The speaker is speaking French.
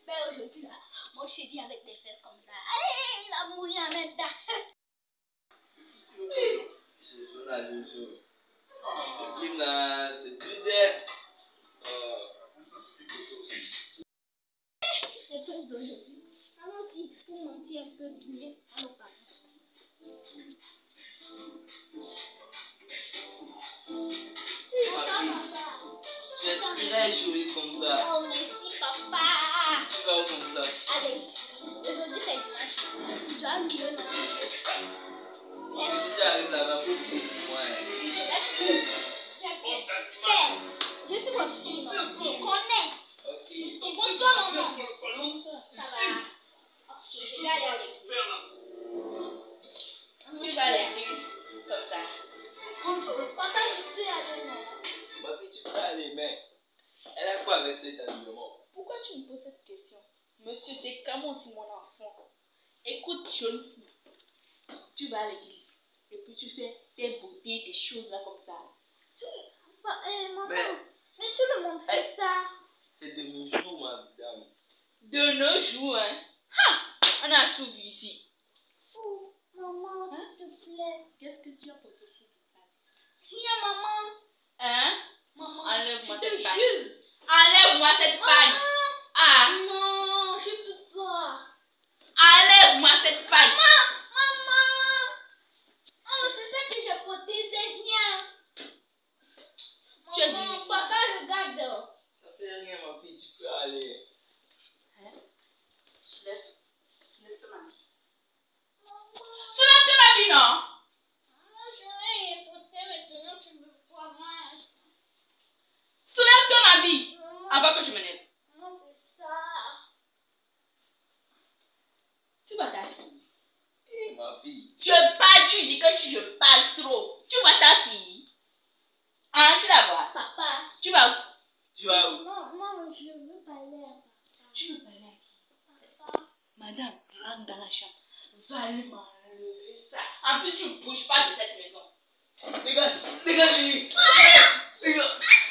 père aujourd'hui là, mon chéri avec des fesses comme ça. Allez, il va mourir en même temps. Le film là, c'est plus d'air. Les fesses d'aujourd'hui. Alors il faut mentir un peu bien à nos parents. Tu es très jolie comme ça. Oh merci papa. Tu vas où comme ça? Allez, aujourd'hui c'est dimanche. Tu as mis le nom. Si tu arrives là-bas, pour moi. Je suis votre fille, non? Je connais. Ok. Bonsoir, maman. Bonsoir. Ça va? Ok, je vais aller à l'église. Tu vas à l'église comme ça. Papa, je peux aller, non? Ma fille, tu peux aller, mais elle a quoi avec cet alignement? Pourquoi tu me poses cette question? Monsieur, c'est comme aussi mon enfant. Écoute, jeune fille, tu vas à l'église et puis tu fais tes beautés, tes choses là comme ça. Maman, Mais tout le monde fait ça. c'est de nos jours, madame. De nos jours, hein? Ha! On a tout vu ici. Oh, maman, s'il te plaît. Qu'est-ce que tu as pour te souvenir? Viens, maman. Hein? Maman, Enlève-moi je te cette pagne. jure. Enlève-moi cette pagne. Ah! Non, je peux pas. Enlève-moi cette pagne. Maman. Oh, c'est ça que j'ai porté, c'est rien. Tu as Maman, dit- papa, regarde. Ça fait rien, ma fille, tu peux aller. Hein? Soulève ton habit. Maman, Soulève ton habit, non? je vais rien porter maintenant, tu me vois mal. Soulève ton habit Maman, avant que je me lève. maman, c'est ça. Tu vas ta fille. Hé, ma fille. Je parle, tu dis que je parle trop. Tu vois ta fille? Hein, tu la vois? Papa. Tu vas où? Tu vas où? Non, je veux parler à papa. Tu veux parler à qui? Papa. Madame, rentre dans la chambre. Va aller m'enlever ça. En plus, tu ne bouges pas de cette maison. Dégage, dégage, dégage.